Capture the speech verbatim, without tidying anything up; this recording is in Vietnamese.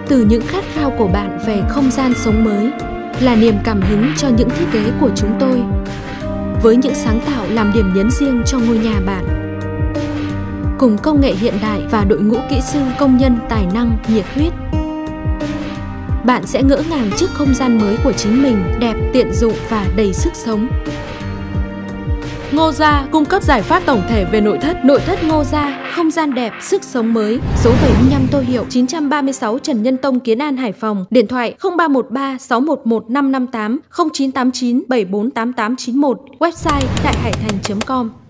Từ những khát khao của bạn về không gian sống mới là niềm cảm hứng cho những thiết kế của chúng tôi, với những sáng tạo làm điểm nhấn riêng cho ngôi nhà bạn. Cùng công nghệ hiện đại và đội ngũ kỹ sư công nhân tài năng, nhiệt huyết, bạn sẽ ngỡ ngàng trước không gian mới của chính mình, đẹp, tiện dụng và đầy sức sống. Ngô Gia cung cấp giải pháp tổng thể về nội thất. Nội thất Ngô Gia, không gian đẹp, sức sống mới. Số bảy mươi lăm Tô Hiệu, chín trăm ba mươi sáu Trần Nhân Tông, Kiến An, Hải Phòng. Điện thoại không ba một ba sáu một một năm năm tám, không chín tám chín bảy bốn tám tám chín một. Website đại hải thành chấm com.